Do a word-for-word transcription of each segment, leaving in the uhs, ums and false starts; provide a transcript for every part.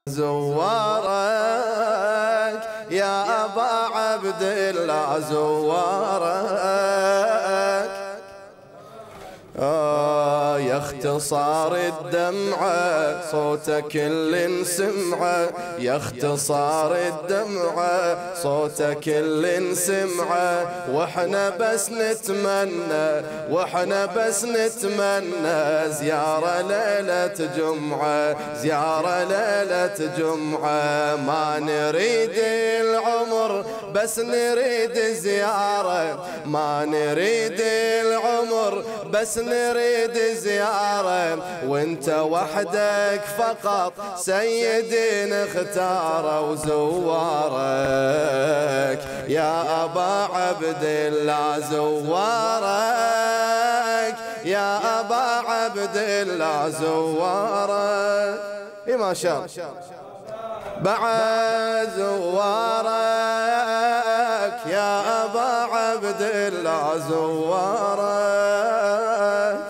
زوارك يا أبا عبد الله زوارك آه يا اختصار الدمعة صوتك كل سمعة يا اختصار الدمعة صوتك كل سمعة واحنا بس نتمنى واحنا بس نتمنى زيارة ليلة جمعة زيارة ليلة جمعة ما نريد العمر بس نريد زيارة ما نريد العمر بس نريد زيارة وانت وحدك فقط سيدي نختاره وزوارك يا أبا عبد الله زوارك يا أبا عبد الله زوارك إيه ما شاء بعد زوارك يا أبا عبد الله زوارك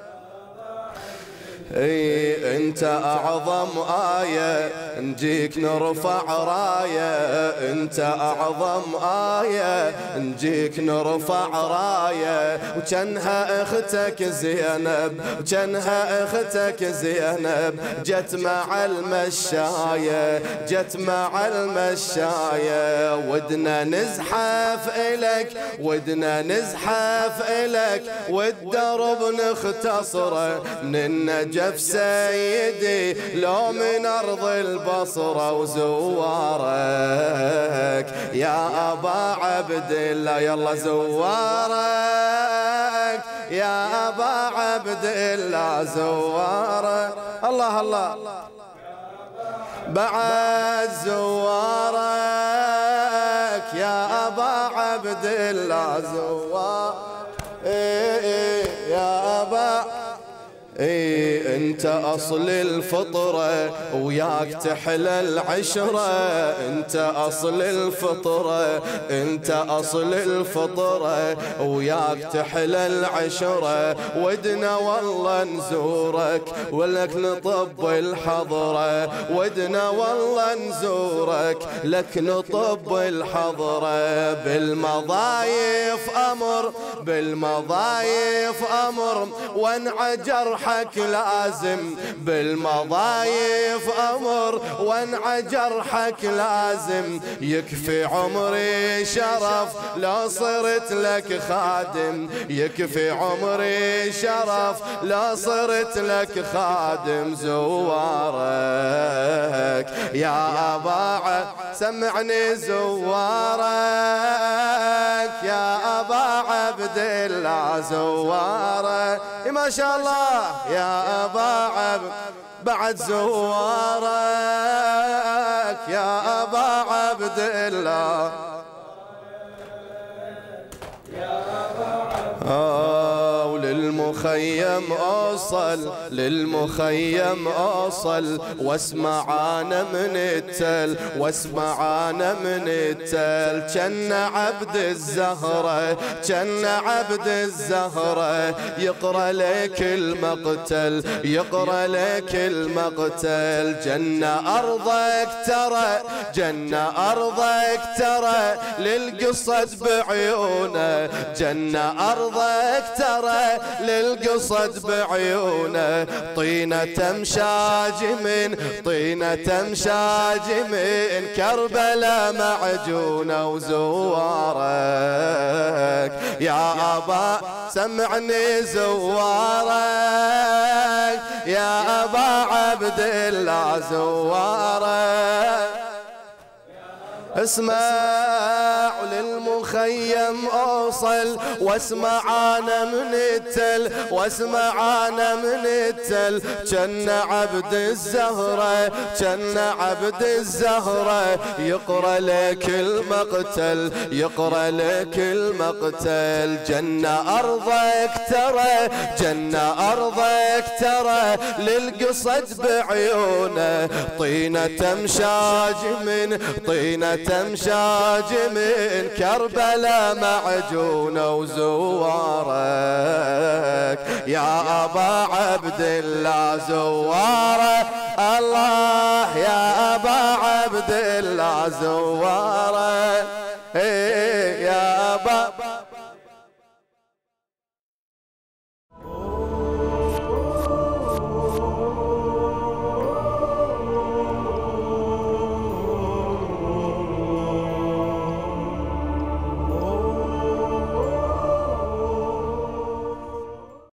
اي انت اعظم آية نجيك نرفع راية انت اعظم آية نجيك نرفع راية وجنها اختك زينب وجنها اختك زينب جت مع المشاية جت مع المشاية ودنا نزحف الك ودنا نزحف الك والدرب نختصره من النجف سيدي لو من أرض البصرة وزوارك يا أبا عبد الله يلا زوارك يا أبا عبد الله زوارك الله الله بعد زوارك يا أبا عبد الله زوارك إيه إيه يا أبا اي انت اصل الفطرة وياك تحلى العشرة انت اصل الفطرة انت اصل الفطرة وياك تحلى العشرة ودنا والله نزورك ولك نطب الحضرة ودنا والله نزورك لك نطب الحضرة بالمضايف امر بالمضايف امر وانعجر حك لازم بالمضايف أمر وانع جرحك لازم يكفي عمري شرف لو صرت لك خادم يكفي عمري شرف لو صرت لك خادم زوارك يا أبا سمعني زوارك يا أبا عبد الله زوارك ما شاء الله يا أبا عبد بعد زوارك يا أبا عبد الله آه وللمخيم أوصل للمخيم أوصل واسمع أنا من التل واسمع أنا من التل كان عبد الزهرة كان عبد الزهرة يقرأ لك المقتل يقرأ لك المقتل جنة أرضك ترى جنة أرضك ترى للقصد بعيونه جنة أرضك ترى للقصد بعيونه طينة تمشاج من طينة تمشاج من كربلاء معجونة وزوارك يا أبا سمعني زوارك يا أبا عبد الله زوارك اسمع للمخيم اوصل واسمع انا من التل واسمع انا من التل كان عبد الزهرة كان عبد الزهرة يقرأ لك المقتل يقرأ لك المقتل جنة ارضك ترى جنة ارضك ترى للقصد بعيونه طينة تمشاج من طينة تمشاج من كربلاء معجونة وزوارك يا أبا عبد الله زوارك الله يا أبا ابا عبد الله زوار